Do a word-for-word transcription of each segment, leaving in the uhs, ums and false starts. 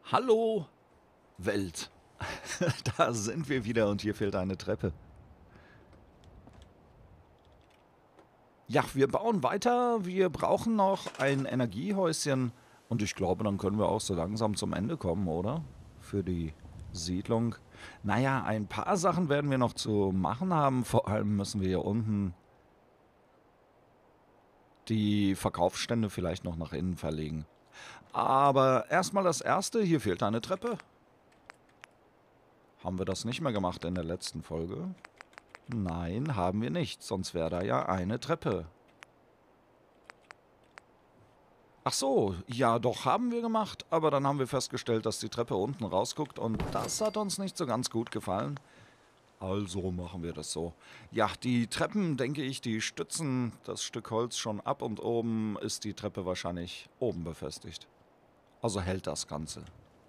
Hallo, Welt. Da sind wir wieder und hier fehlt eine Treppe. Ja, wir bauen weiter. Wir brauchen noch ein Energiehäuschen. Und ich glaube, dann können wir auch so langsam zum Ende kommen, oder? Für die Siedlung. Naja, ein paar Sachen werden wir noch zu machen haben. Vor allem müssen wir hier unten die Verkaufsstände vielleicht noch nach innen verlegen. Aber erstmal das Erste. Hier fehlt eine Treppe. Haben wir das nicht mehr gemacht in der letzten Folge? Nein, haben wir nicht. Sonst wäre da ja eine Treppe. Ach so, ja doch, haben wir gemacht. Aber dann haben wir festgestellt, dass die Treppe unten rausguckt. Und das hat uns nicht so ganz gut gefallen. Also machen wir das so. Ja, die Treppen, denke ich, die stützen das Stück Holz schon ab. Und oben ist die Treppe wahrscheinlich oben befestigt. Also hält das Ganze.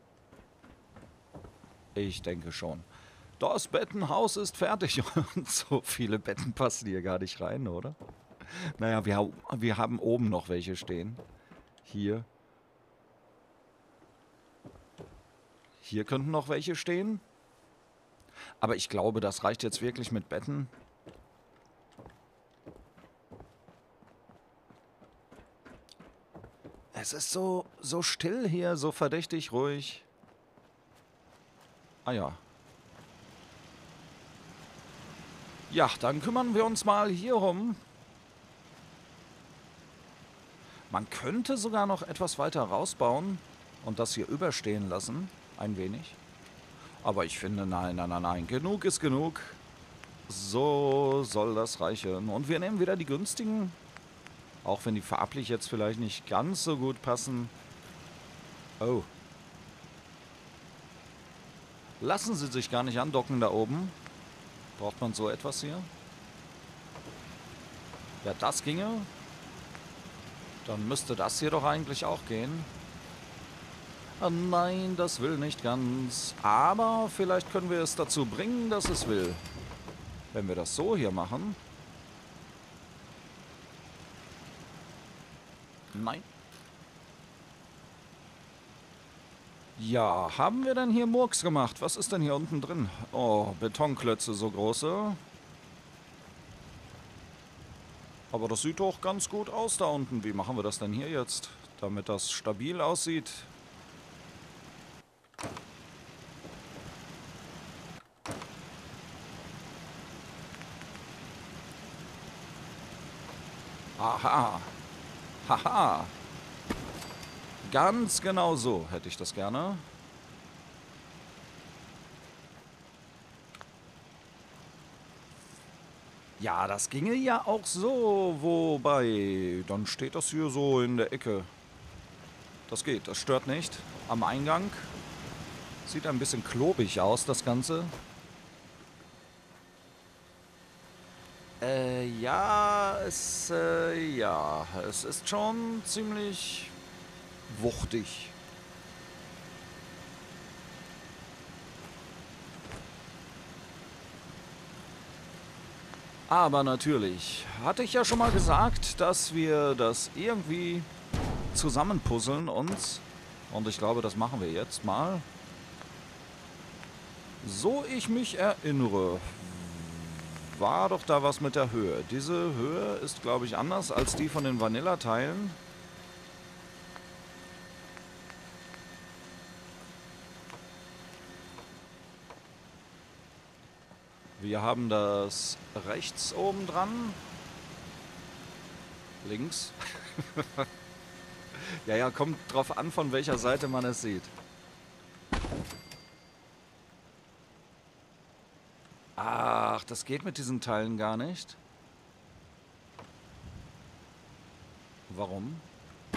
Ich denke schon. Das Bettenhaus ist fertig. Und so viele Betten passen hier gar nicht rein, oder? Naja, wir, ha wir haben oben noch welche stehen. Hier. Hier könnten noch welche stehen. Aber ich glaube, das reicht jetzt wirklich mit Betten. Es ist so, so still hier, so verdächtig ruhig. Ah ja. Ja, dann kümmern wir uns mal hier rum. Man könnte sogar noch etwas weiter rausbauen und das hier überstehen lassen. Ein wenig. Aber ich finde, nein, nein, nein, nein. Genug ist genug. So soll das reichen. Und wir nehmen wieder die günstigen. Auch wenn die farblich jetzt vielleicht nicht ganz so gut passen. Oh. Lassen sie sich gar nicht andocken da oben. Braucht man so etwas hier? Ja, das ginge. Dann müsste das hier doch eigentlich auch gehen. Ah, nein, das will nicht ganz. Aber vielleicht können wir es dazu bringen, dass es will. Wenn wir das so hier machen. Nein. Ja, haben wir denn hier Murks gemacht? Was ist denn hier unten drin? Oh, Betonklötze so große. Aber das sieht doch ganz gut aus da unten. Wie machen wir das denn hier jetzt, damit das stabil aussieht? Aha. Haha. Ganz genau so hätte ich das gerne. Ja, das ginge ja auch so. Wobei, dann steht das hier so in der Ecke. Das geht, das stört nicht. Am Eingang. Sieht ein bisschen klobig aus, das Ganze. Äh, ja, es, äh, ja, es ist schon ziemlich wuchtig. Aber natürlich, hatte ich ja schon mal gesagt, dass wir das irgendwie zusammenpuzzeln uns. Und ich glaube, das machen wir jetzt mal. So ich mich erinnere, war doch da was mit der Höhe. Diese Höhe ist, glaube ich, anders als die von den Vanilla-Teilen. Wir haben das rechts oben dran. Links. Ja, ja, kommt drauf an, von welcher Seite man es sieht. Ach, das geht mit diesen Teilen gar nicht. Warum?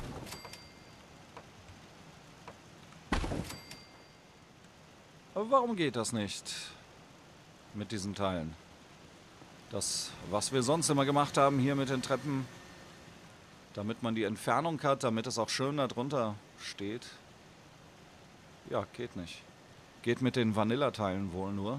Aber warum geht das nicht mit diesen Teilen? Das, was wir sonst immer gemacht haben hier mit den Treppen, damit man die Entfernung hat, damit es auch schön da drunter steht. Ja, geht nicht. Geht mit den Vanillateilen wohl nur.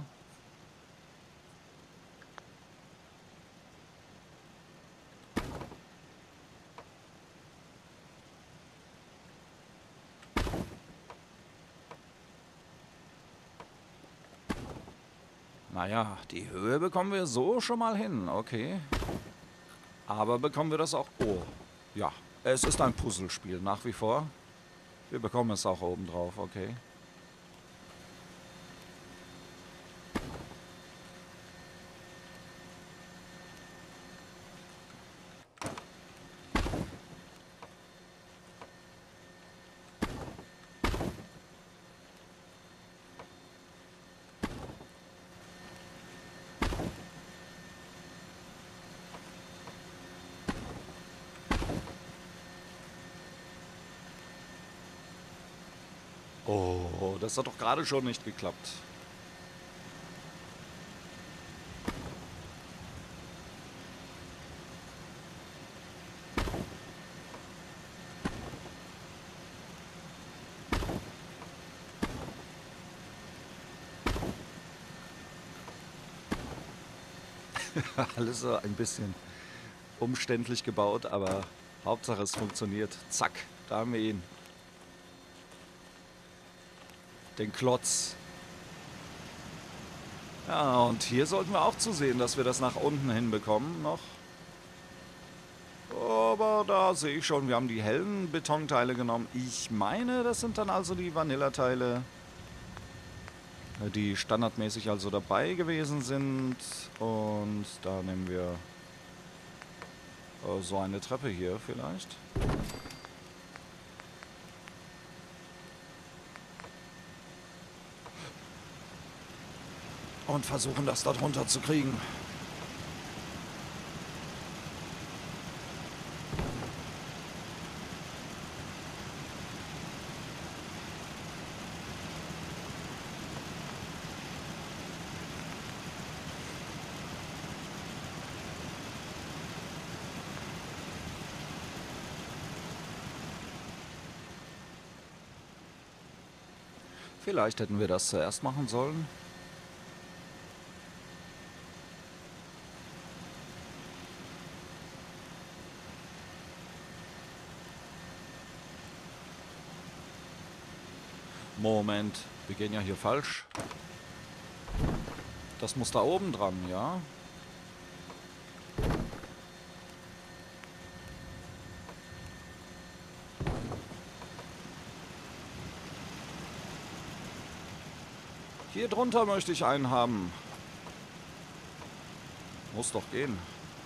Naja, die Höhe bekommen wir so schon mal hin, okay. Aber bekommen wir das auch... Oh, ja. Es ist ein Puzzlespiel, nach wie vor. Wir bekommen es auch oben drauf, okay. Oh, das hat doch gerade schon nicht geklappt. Alles so ein bisschen umständlich gebaut, aber Hauptsache es funktioniert. Zack, da haben wir ihn. Den Klotz. Ja, und hier sollten wir auch zusehen, dass wir das nach unten hinbekommen noch. Aber da sehe ich schon, wir haben die hellen Betonteile genommen. Ich meine, das sind dann also die Vanilla-Teile, die standardmäßig also dabei gewesen sind. Und da nehmen wir äh, so eine Treppe hier vielleicht. Und versuchen das da drunter zu kriegen. Vielleicht hätten wir das zuerst machen sollen. Moment, wir gehen ja hier falsch. Das muss da oben dran, ja? Hier drunter möchte ich einen haben. Muss doch gehen.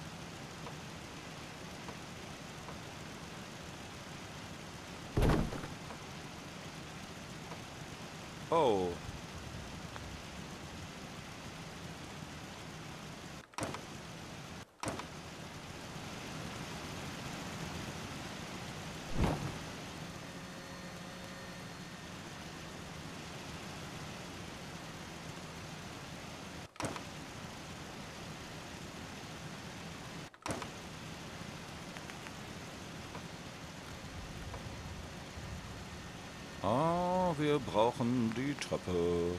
Oh. Ah, wir brauchen die Treppe.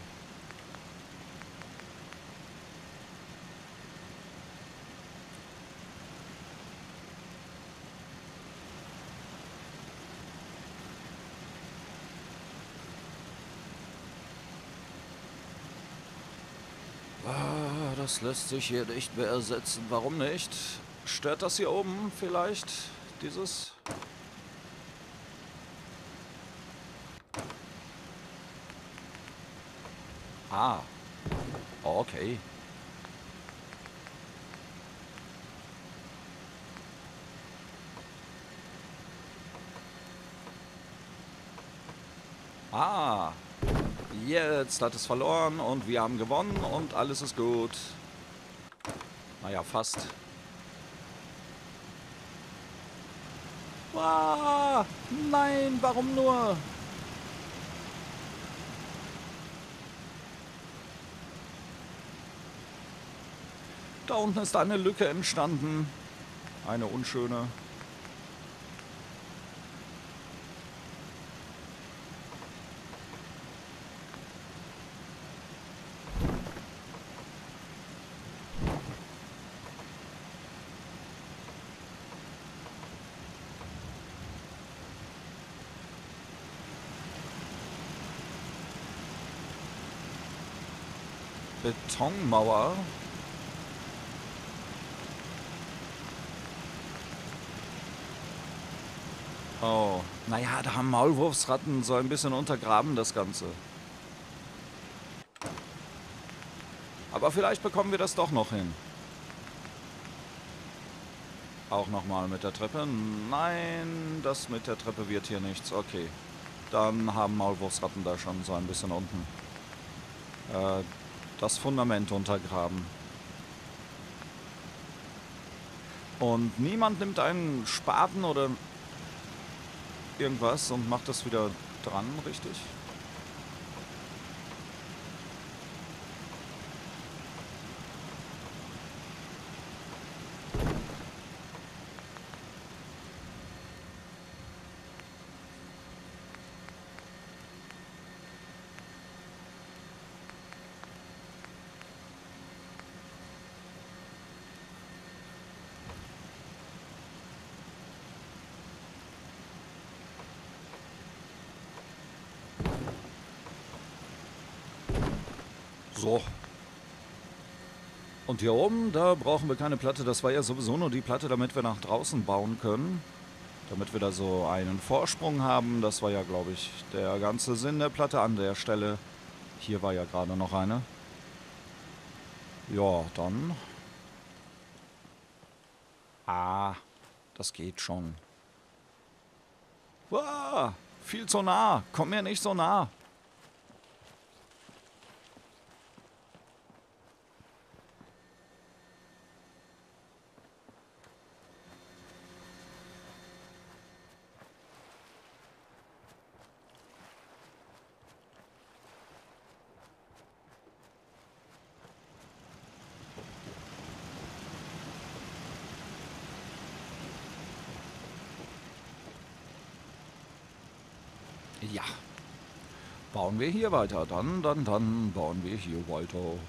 Ah, das lässt sich hier nicht mehr ersetzen. Warum nicht? Stört das hier oben vielleicht? Dieses... Ah, okay. Ah, jetzt hat es verloren und wir haben gewonnen und alles ist gut. Naja, fast. Ah, nein, warum nur? Da unten ist eine Lücke entstanden. Eine unschöne. Betonmauer. Oh, naja, da haben Maulwurfsratten so ein bisschen untergraben das Ganze. Aber vielleicht bekommen wir das doch noch hin. Auch nochmal mit der Treppe. Nein, das mit der Treppe wird hier nichts. Okay, dann haben Maulwurfsratten da schon so ein bisschen unten äh, das Fundament untergraben. Und niemand nimmt einen Spaten oder irgendwas und macht das wieder dran, richtig? So. Und hier oben, da brauchen wir keine Platte. Das war ja sowieso nur die Platte, damit wir nach draußen bauen können. Damit wir da so einen Vorsprung haben. Das war ja, glaube ich, der ganze Sinn der Platte an der Stelle. Hier war ja gerade noch eine. Ja, dann. Ah, das geht schon. Wow, viel zu nah. Komm mir nicht so nah. Ja. Bauen wir hier weiter. Dann, dann, dann bauen wir hier weiter.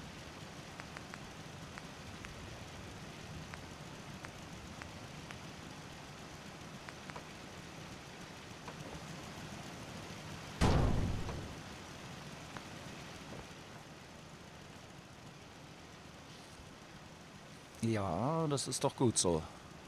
Ja, das ist doch gut so.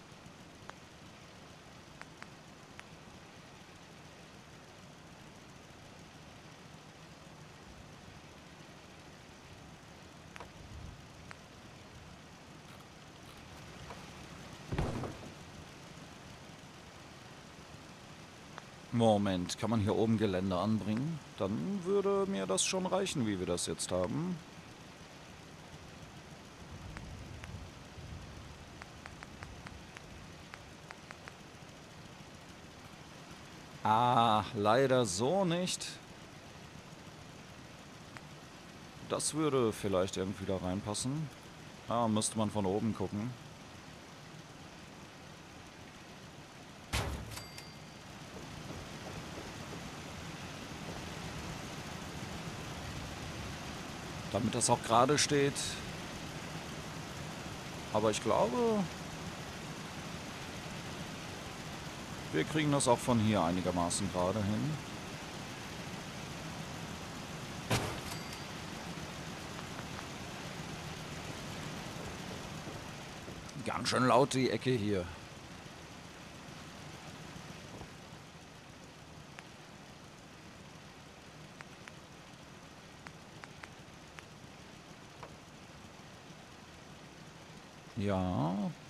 Moment, kann man hier oben Geländer anbringen? Dann würde mir das schon reichen, wie wir das jetzt haben. Ah, leider so nicht. Das würde vielleicht irgendwie da reinpassen. Ah, müsste man von oben gucken. Damit das auch gerade steht. Aber ich glaube, wir kriegen das auch von hier einigermaßen gerade hin. Ganz schön laut die Ecke hier. Ja.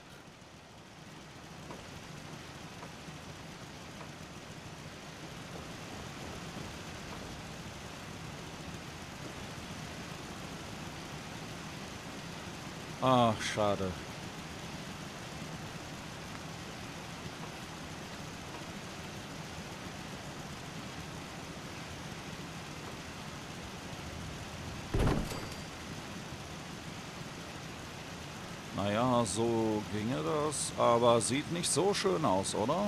Ach, schade. Naja, so ginge das, aber sieht nicht so schön aus, oder?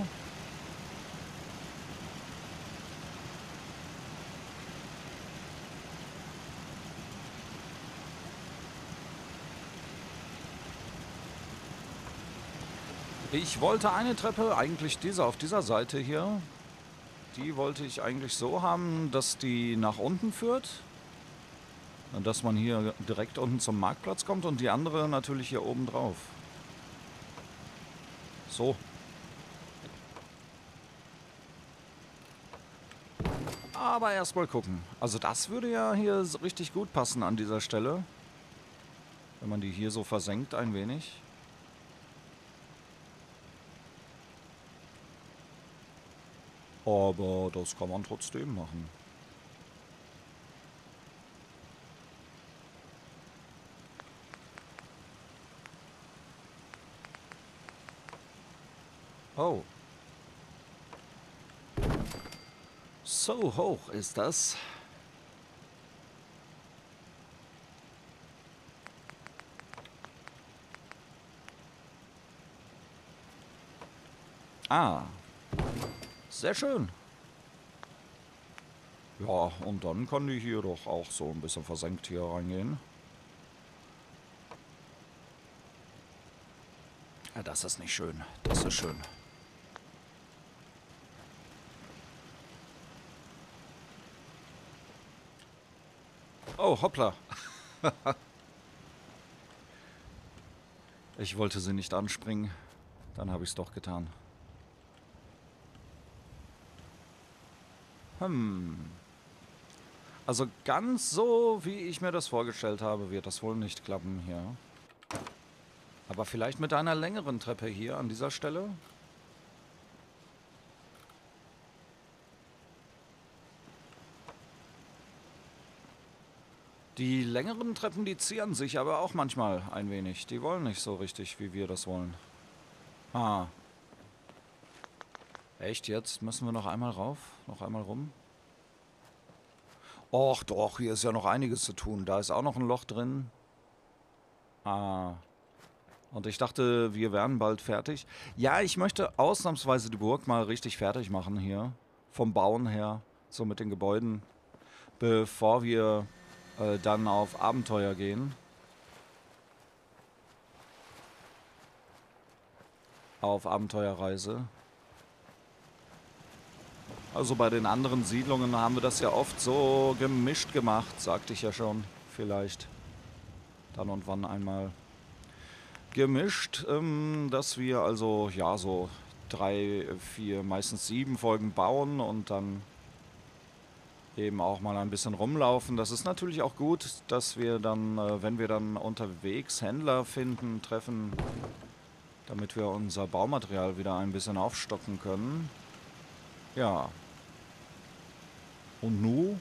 Ich wollte eine Treppe, eigentlich diese auf dieser Seite hier, die wollte ich eigentlich so haben, dass die nach unten führt. Dass man hier direkt unten zum Marktplatz kommt und die andere natürlich hier oben drauf. So. Aber erstmal gucken. Also das würde ja hier so richtig gut passen an dieser Stelle. Wenn man die hier so versenkt ein wenig. Aber das kann man trotzdem machen. Oh. So hoch ist das. Ah. Sehr schön. Ja, und dann kann die hier doch auch so ein bisschen versenkt hier reingehen. Ja, das ist nicht schön. Das ist schön. Oh, hoppla. Ich wollte sie nicht anspringen. Dann habe ich es doch getan. Hm. Also ganz so, wie ich mir das vorgestellt habe, wird das wohl nicht klappen hier. Aber vielleicht mit einer längeren Treppe hier an dieser Stelle. Die längeren Treppen, die zieren sich aber auch manchmal ein wenig. Die wollen nicht so richtig, wie wir das wollen. Ah. Echt jetzt? Müssen wir noch einmal rauf? Noch einmal rum? Och doch, hier ist ja noch einiges zu tun. Da ist auch noch ein Loch drin. Ah. Und ich dachte, wir wären bald fertig. Ja, ich möchte ausnahmsweise die Burg mal richtig fertig machen hier. Vom Bauen her. So mit den Gebäuden. Bevor wir äh, dann auf Abenteuer gehen. Auf Abenteuerreise. Also bei den anderen Siedlungen haben wir das ja oft so gemischt gemacht, sagte ich ja schon. Vielleicht dann und wann einmal gemischt, ähm, dass wir also ja so drei, vier, meistens sieben Folgen bauen und dann eben auch mal ein bisschen rumlaufen. Das ist natürlich auch gut, dass wir dann, äh, wenn wir dann unterwegs Händler finden, treffen, damit wir unser Baumaterial wieder ein bisschen aufstocken können. Ja. Und nu?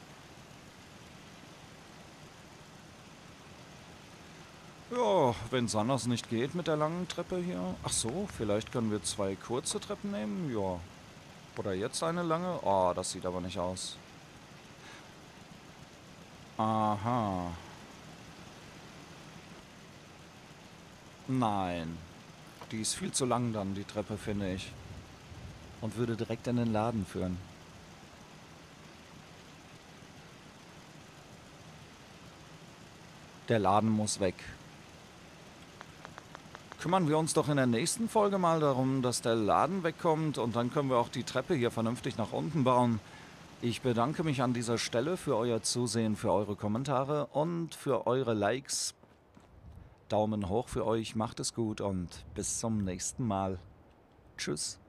Ja, wenn es anders nicht geht mit der langen Treppe hier. Ach so, vielleicht können wir zwei kurze Treppen nehmen? Ja. Oder jetzt eine lange? Oh, das sieht aber nicht aus. Aha. Nein. Die ist viel zu lang dann, die Treppe, finde ich. Und würde direkt in den Laden führen. Der Laden muss weg. Kümmern wir uns doch in der nächsten Folge mal darum, dass der Laden wegkommt und dann können wir auch die Treppe hier vernünftig nach unten bauen. Ich bedanke mich an dieser Stelle für euer Zusehen, für eure Kommentare und für eure Likes. Daumen hoch für euch, macht es gut und bis zum nächsten Mal. Tschüss.